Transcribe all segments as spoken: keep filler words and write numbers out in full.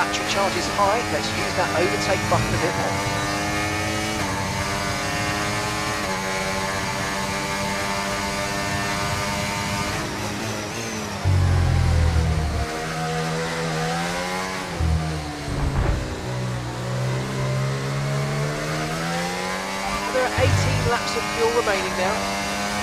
battery charge is high, let's use that overtake button a bit more. There are eighteen laps of fuel remaining now.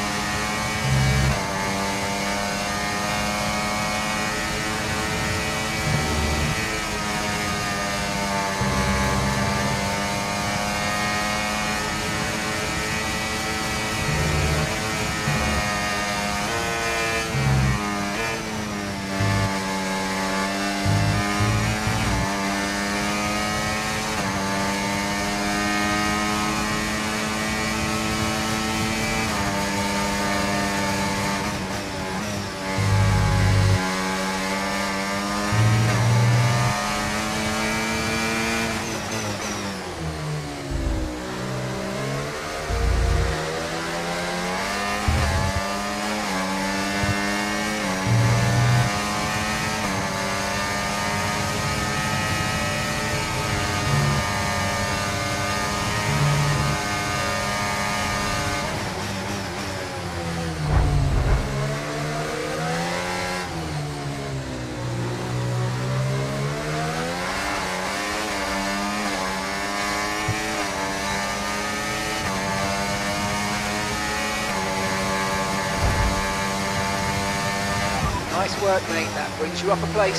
Nice work, mate. That brings you up a place.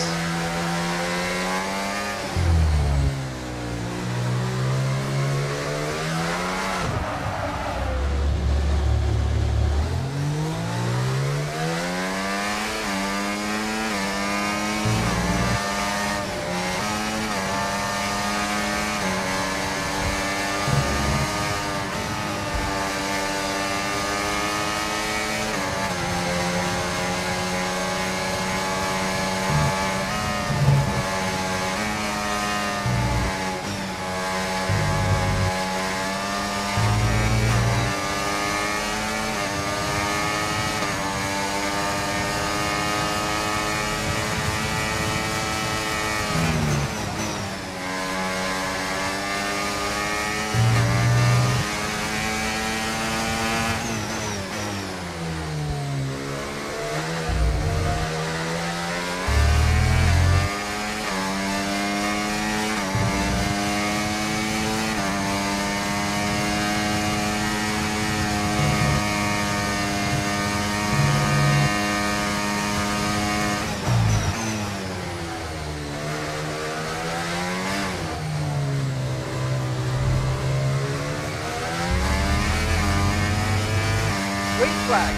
Green flag.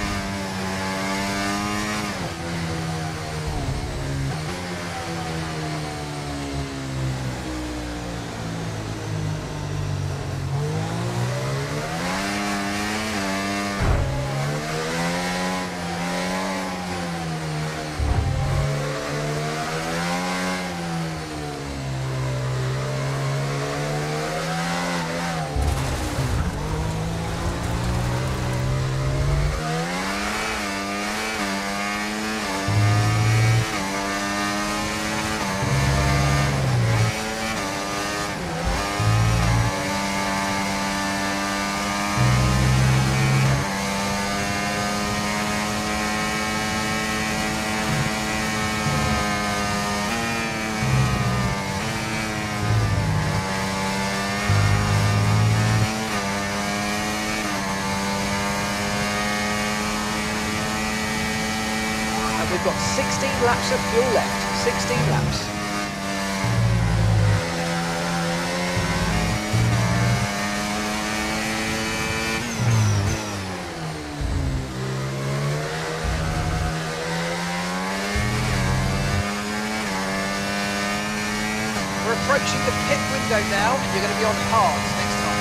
We've got sixteen laps of fuel left, sixteen laps. We're approaching the pit window now, and you're going to be on hards next time.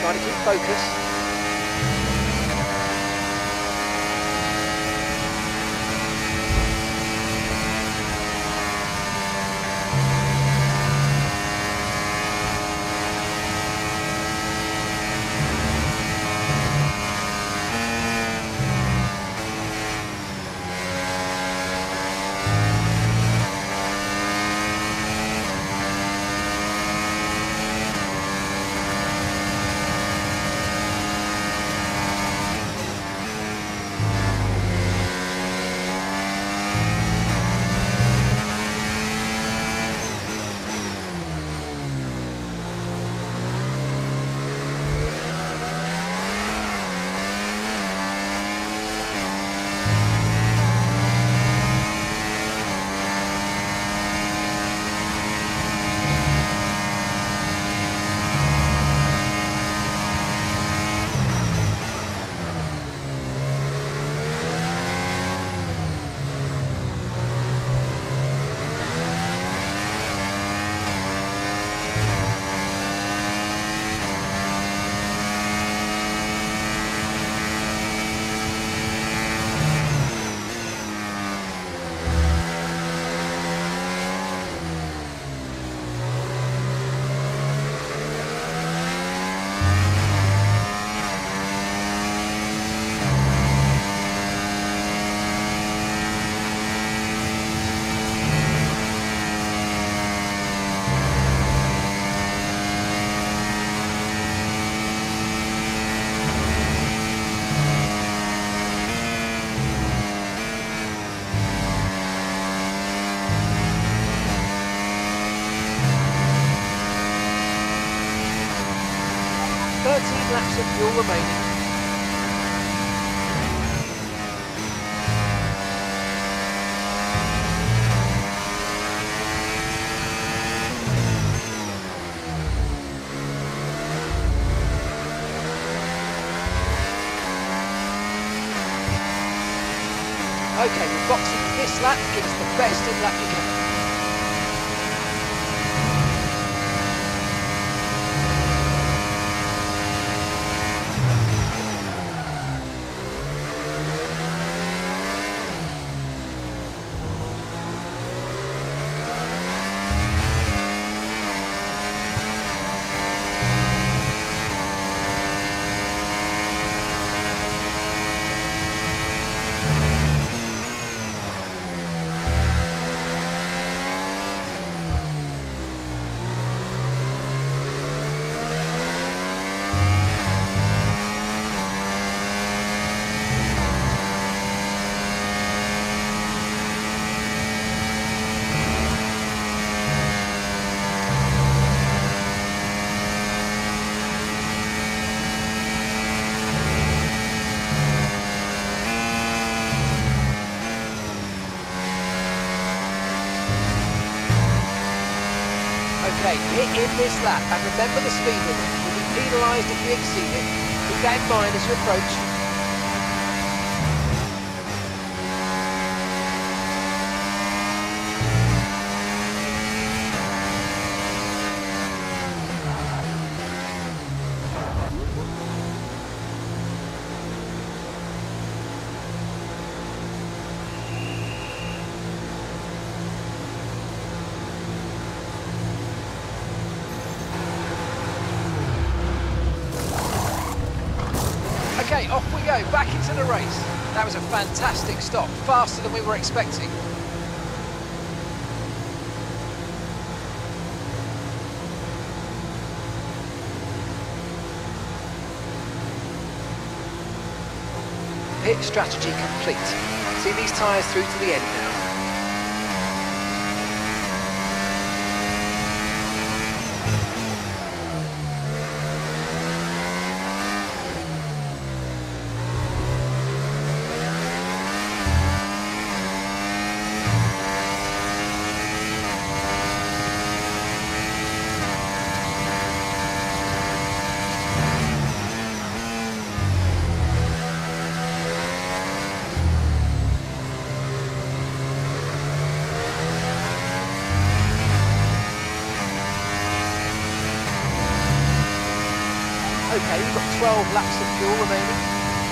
Try to keep focus. thirteen laps of fuel remaining. Okay, we're boxing this lap, give us the best in lap you can. Okay, hit in this lap and remember the speed limit. You'll be penalised if you exceed it. Keep that in mind as you approach. Okay, off we go, back into the race. That was a fantastic stop, faster than we were expecting. Pit strategy complete. See these tyres through to the end now. Okay, we've got twelve laps of fuel remaining.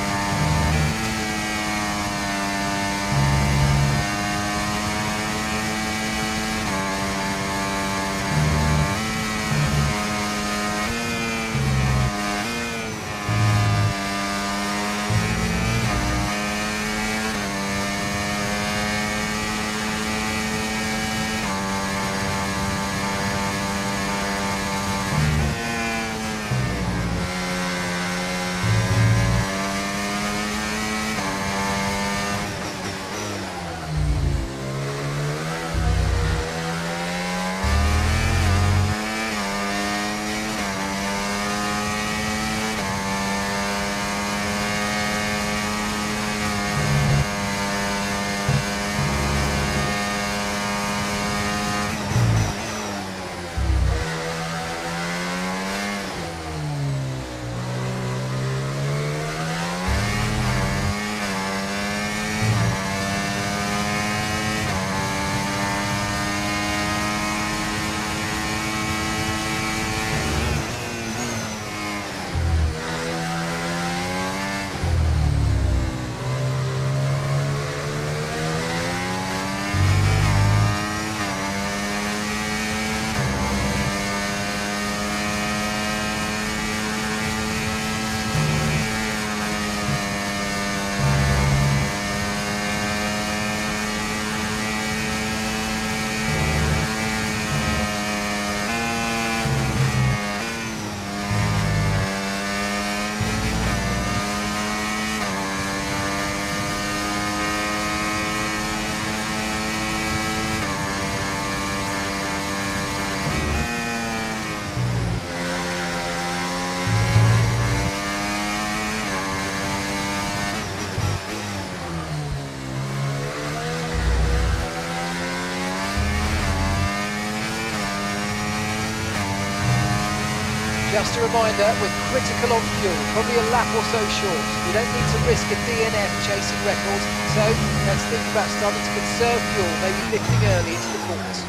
Just a reminder, we're critical on fuel, probably a lap or so short. We don't need to risk a D N F chasing records, so let's think about starting to conserve fuel, maybe lifting early into the corners.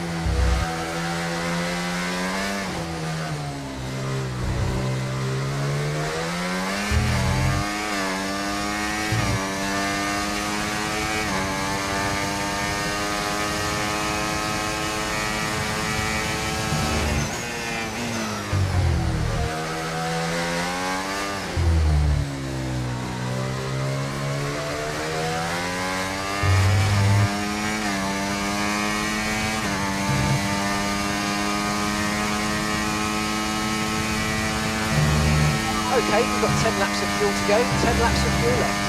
Okay, we've got ten laps of fuel to go, ten laps of fuel left.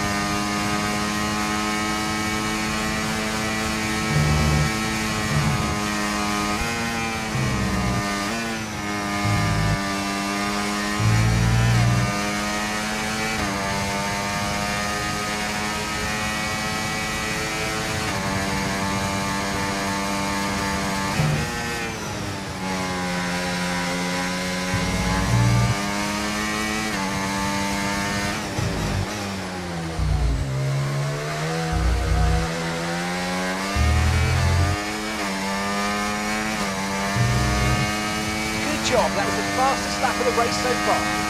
Job. That was the fastest lap of the race so far.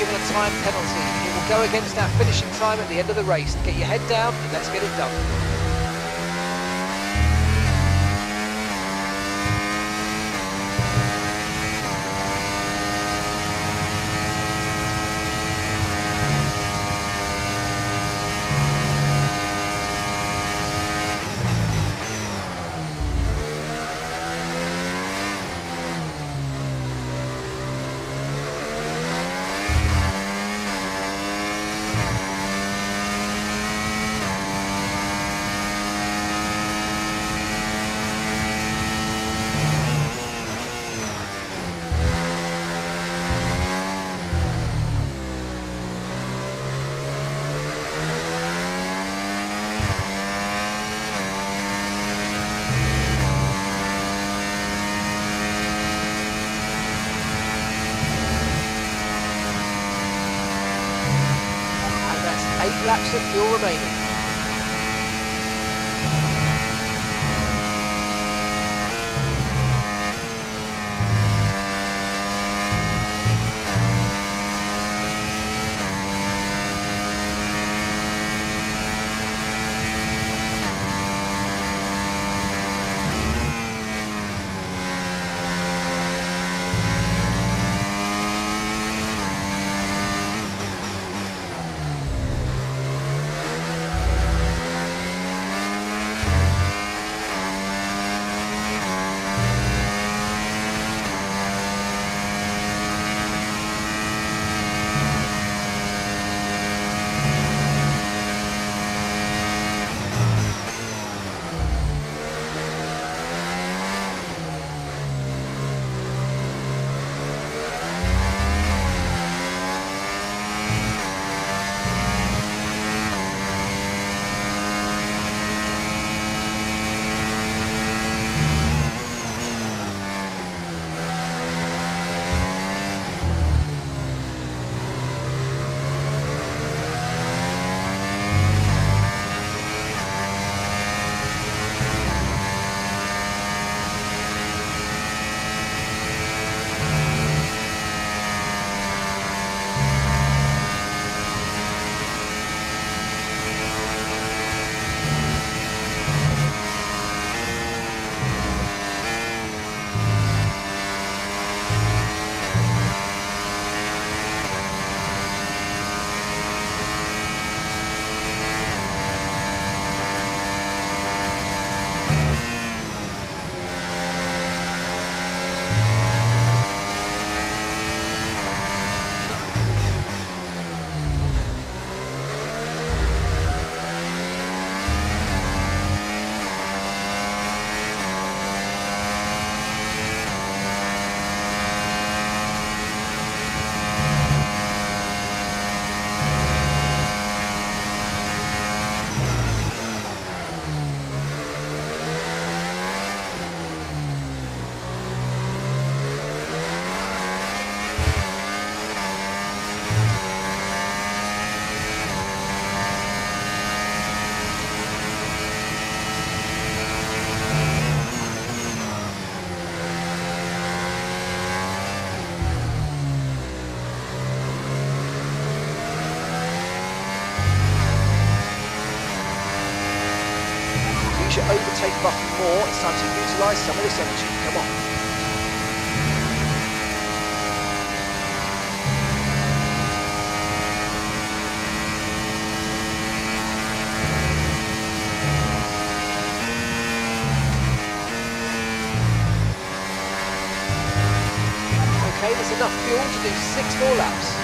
given a time penalty. It will go against our finishing time at the end of the race. Get your head down and let's get it done. Eight laps of fuel remaining. Use your overtake button more. It's time to utilise some of this energy. Come on. Okay, there's enough fuel to do six more laps.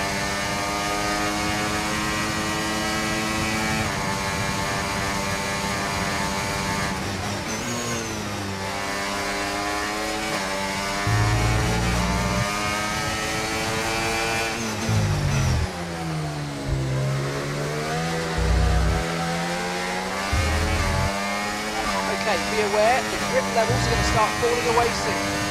Okay, be aware, the grip levels are going to start falling away soon.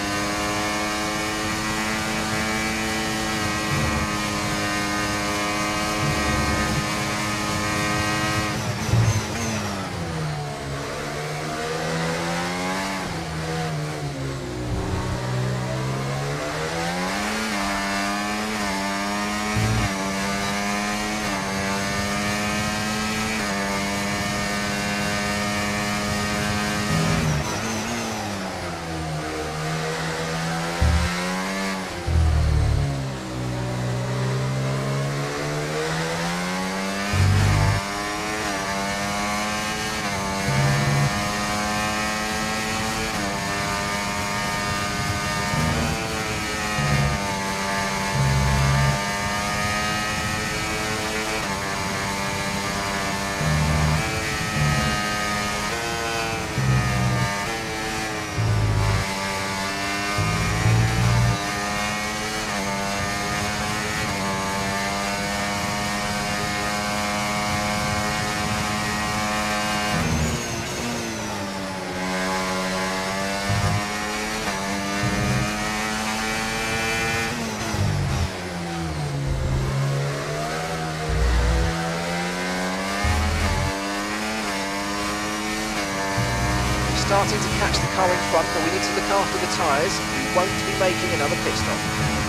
starting to catch the car in front, but we need to look after the tyres. We won't be making another pit stop.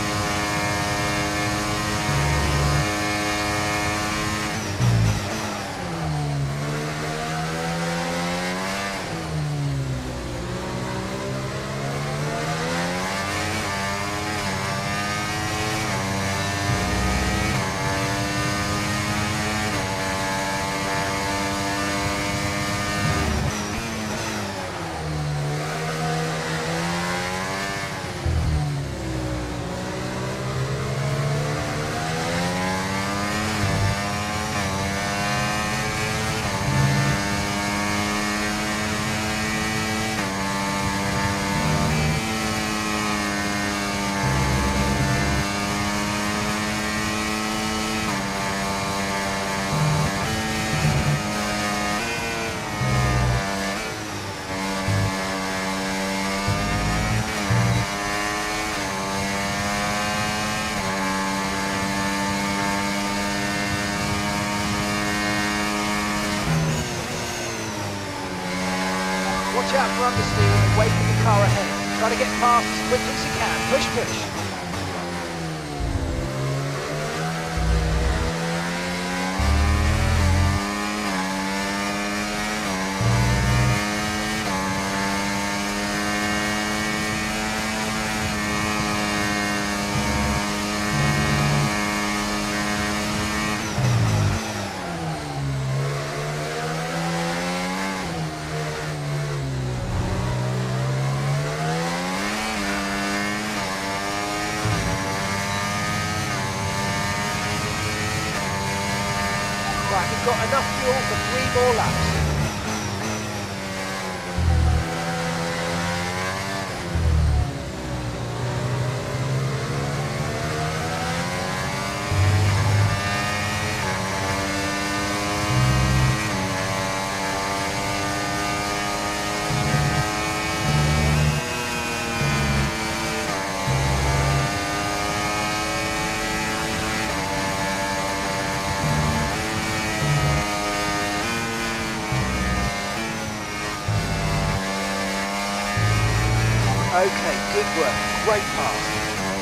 Watch out for understeer, away from the car ahead. Try to get past as quickly as you can. Push, push. Right, we've got enough fuel for three more laps. Okay, good work, great pass.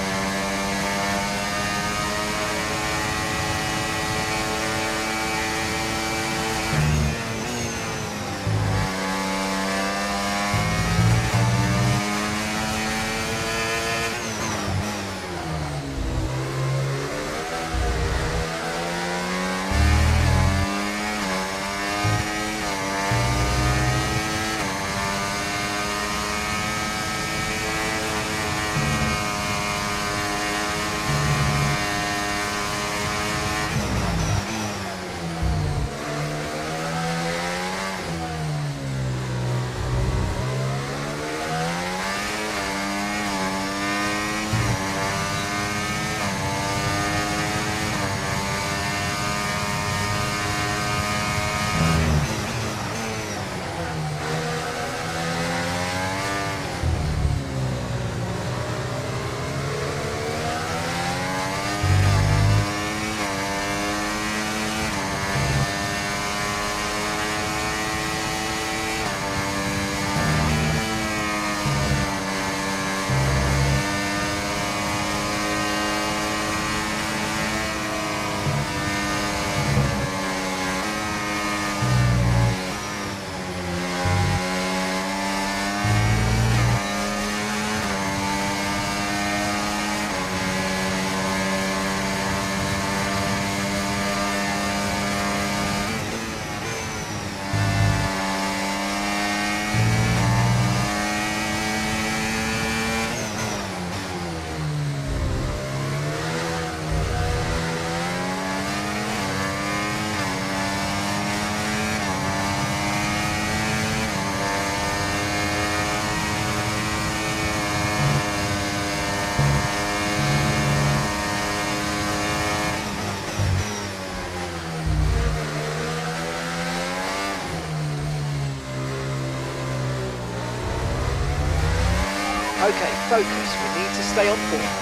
Okay, focus, we need to stay on form.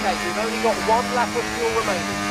Okay, we've only got one lap of fuel remaining.